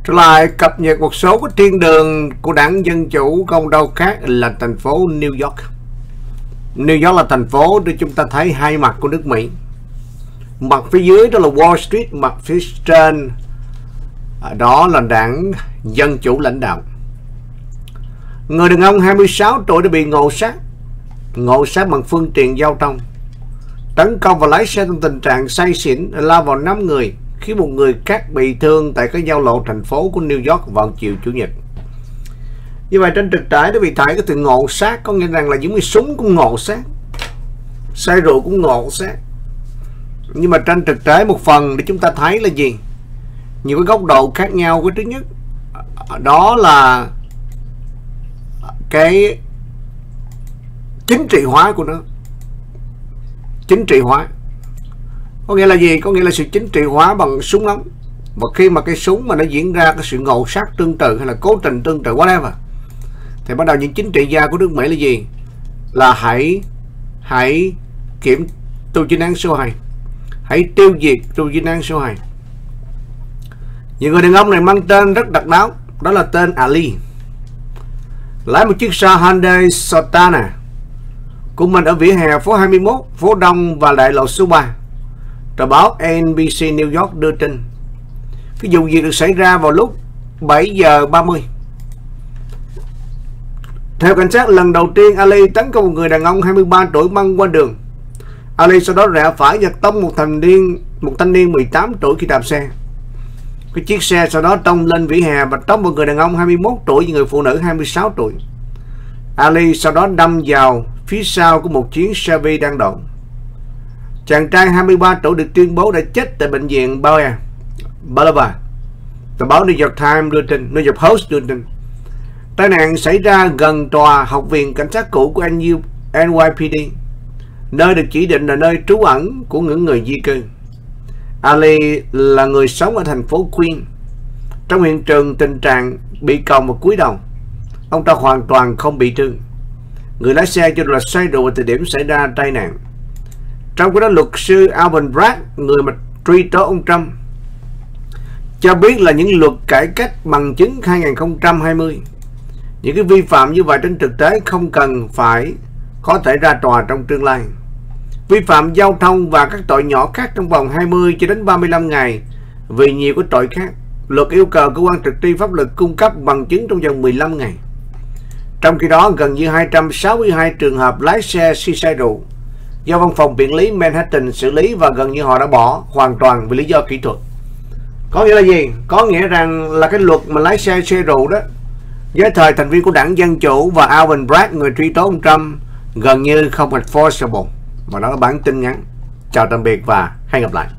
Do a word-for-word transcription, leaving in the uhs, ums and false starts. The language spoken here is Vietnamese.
Trở lại cập nhật một số cái thiên đường của đảng Dân Chủ không đâu khác là thành phố New York. New York là thành phố để chúng ta thấy hai mặt của nước Mỹ. Mặt phía dưới đó là Wall Street, mặt phía trên đó là đảng Dân Chủ lãnh đạo. Người đàn ông hai mươi sáu tuổi đã bị ngộ sát, ngộ sát bằng phương tiện giao thông, tấn công và lái xe trong tình trạng say xỉn, lao vào năm người, khiến một người khác bị thương tại cái giao lộ thành phố của New York vào chiều Chủ nhật. Như vậy trên thực tế nó bị thấy cái từ ngộ sát có nghĩa rằng là những cái súng cũng ngộ sát, say rượu cũng ngộ sát. Nhưng mà trên thực tế một phần để chúng ta thấy là gì? Nhiều cái góc độ khác nhau. Cái thứ nhất đó là cái chính trị hóa của nó. Chính trị hóa có nghĩa là gì? Có nghĩa là sự chính trị hóa bằng súng ống. Và khi mà cái súng mà nó diễn ra cái sự ngộ sát tương tự hay là cố tình tương tự whatever, thì bắt đầu những chính trị gia của nước Mỹ là gì? Là hãy hãy kiểm tù chính án số hai, hãy tiêu diệt tù chính án số hai. Những người đàn ông này mang tên rất độc đáo, đó là tên Ali, lái một chiếc xe Hyundai Santana của mình ở vỉa hè phố hai mươi mốt, phố Đông và đại lộ số ba. Tờ báo en bê xê New York đưa tin cái vụ việc được xảy ra vào lúc bảy giờ ba mươi. Theo cảnh sát, lần đầu tiên Ali tấn công một người đàn ông hai mươi ba tuổi băng qua đường. Ali sau đó rẽ phải và tông một thanh niên một thanh niên mười tám tuổi khi đạp xe. Cái chiếc xe sau đó tông lên vỉa hè và tông một người đàn ông hai mươi mốt tuổi và người phụ nữ hai mươi sáu tuổi. Ali sau đó đâm vào phía sau của một chuyến Chevy đang đậu. Chàng trai hai mươi ba tuổi được tuyên bố đã chết tại bệnh viện Boulevard. Tờ báo New York Times đưa tin, New York Post đưa tin. Tai nạn xảy ra gần tòa học viện cảnh sát cũ của en y pê đê, nơi được chỉ định là nơi trú ẩn của những người di cư. Ali là người sống ở thành phố Queens. Trong hiện trường tình trạng bị còng và cúi đầu, ông ta hoàn toàn không bị thương. Người lái xe cho là say rượu vào thời điểm xảy ra tai nạn. Trong cái đó, luật sư Alvin Bragg, người mà truy tố ông Trump, cho biết là những luật cải cách bằng chứng hai không hai không, những cái vi phạm như vậy trên thực tế không cần phải có thể ra tòa trong tương lai. Vi phạm giao thông và các tội nhỏ khác trong vòng hai mươi cho đến ba mươi lăm ngày vì nhiều cái tội khác. Luật yêu cầu cơ quan thực thi pháp luật cung cấp bằng chứng trong vòng mười lăm ngày. Trong khi đó, gần như hai trăm sáu mươi hai trường hợp lái xe khi say rượu do văn phòng viện lý Manhattan xử lý và gần như họ đã bỏ hoàn toàn vì lý do kỹ thuật. Có nghĩa là gì? Có nghĩa rằng là cái luật mà lái xe say rượu đó, với thời thành viên của đảng Dân Chủ và Alvin Bragg, người truy tố ông Trump, gần như không enforceable. Và đó là bản tin ngắn. Chào tạm biệt và hẹn gặp lại.